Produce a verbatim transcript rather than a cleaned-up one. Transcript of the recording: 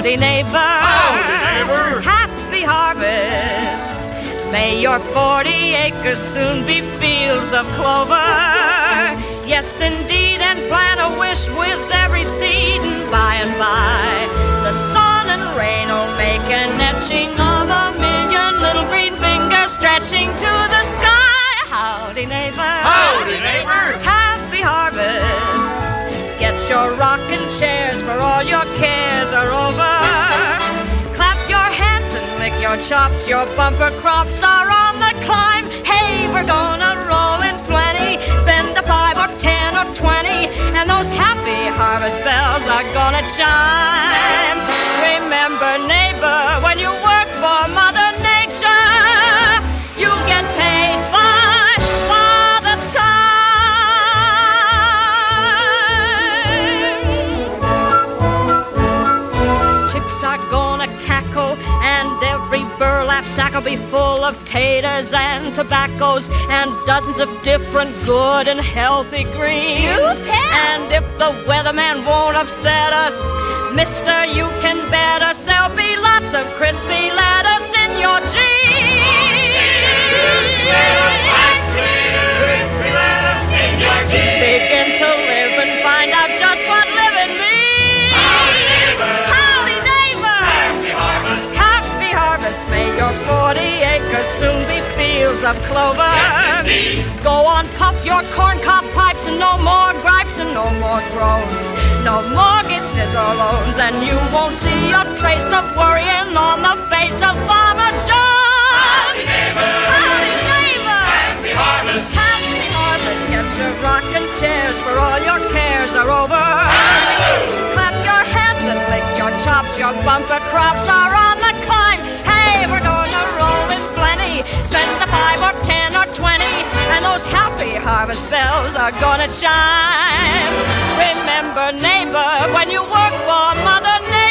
Howdy, neighbor. Howdy, neighbor. Happy harvest. May your forty acres soon be fields of clover. Yes, indeed, and plant a wish with every seed, and by and by the sun and rain will make an etching of a million little green fingers stretching to the sky. Howdy, neighbor. Howdy, neighbor. Happy harvest. Get your rocking chairs, for all your cares are over. Clap your hands and lick your chops, your bumper crops are on the climb. Hey, we're gonna roll in plenty, spend a five or ten or twenty, and those happy harvest bells are gonna chime. Remember, neighbor, when you work for Mother Nature, you get paid by Father Time. Chicks are gonna cackle, and every burlap sack'll be full of taters and tobaccos and dozens of different good and healthy greens. Do tell. And if the weatherman won't upset us, mister, you can bet us there'll be lots of crispy lettuce in your jeans. Begin to live and find out just what living means. Howdy, neighbor. Happy harvest. Happy harvest. May your forty acres soon be fields of clover. Yes, indeed. Go on, puff your corncob pipes, and no more gripes and no more groans. No mortgages or loans, and you won't see a trace of worrying on the face of Farmer John. Howdy, neighbor. Howdy, neighbor. Happy harvest. Happy harvest. Get your rocking chairs, for all your cares are over. Hallelujah. Clap your hands and lick your chops, your bumper crops are on the climb. Hey, we're gonna roll in plenty, spend the five or ten or twenty, and those happy harvest bells are gonna chime. Remember, neighbor, when you work for Mother Nature,